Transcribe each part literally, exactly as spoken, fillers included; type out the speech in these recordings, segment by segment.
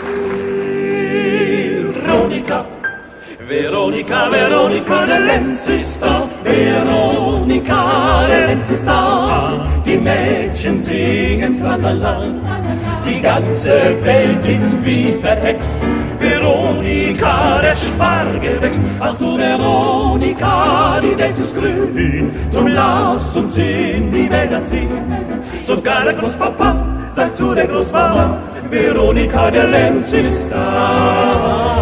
Veronika, Veronika, Veronika, der Lenz ist da. Veronika, der Lenz ist da. Die Mädchen singen tralala. Die ganze Welt ist wie verhext. Veronika, der Spargel wächst. Ach du Veronika, die Welt ist grün. Drum lass uns in die Wälder ziehen. Sogar der Großpapa sagt zu der Großmama, Veronika, der Lenz ist da.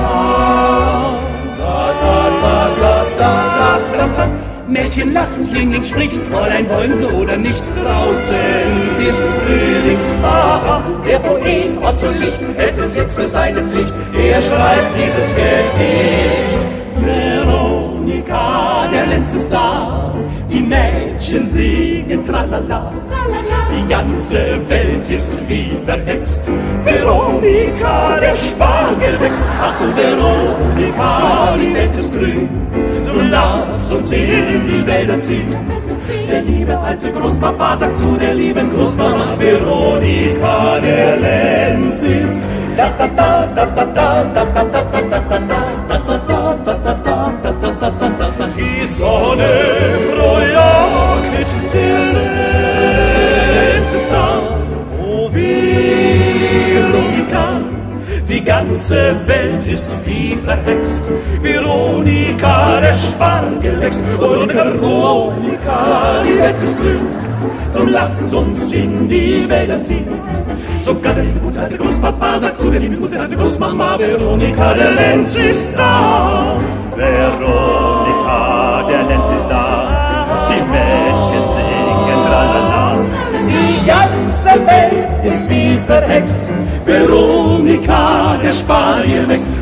Mädchen lachen, Jüngling spricht, Fräulein, wollen sie oder nicht? Draußen ist Frühling, aha, der Poet Otto Licht hält es jetzt für seine Pflicht, er schreibt dieses Gedicht. Veronika, der Lenz ist da, die Mädchen singen tralala, die ganze Welt ist wie verhext. Veronika, der Spargel wächst, ach du Veronika, die Welt ist grün. Drum lass uns in die Wälder ziehen. Der liebe alte Großpapa sagt zu der lieben Großmama, Veronika, der Lenz ist da da da da da da da da da da da da da. Die Sonne freuert, der Lenz ist da. Oh Veronika, die ganze Welt ist wie verhext. Veronika, der Spargel wächst. Veronika, Veronika, die Welt ist grün. Drum lass uns in die Wälder ziehen. Sogar der liebe gute alte Großpapa sagt zu der lieben gute alte Großmama, Veronika, der Lenz ist da. Veronika, der Lenz ist da. Die Mädchen singen tralala. Die ganze Welt ist wie verhext. Veronika, der Spargel wächst.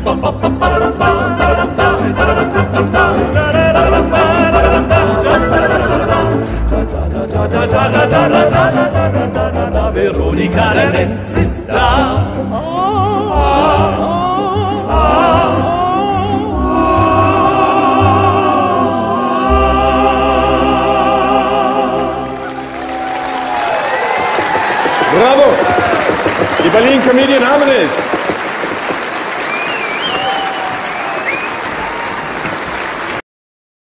Veronika, der Lenz ist da. Bravo! Die Berlin Comedian Harmonies.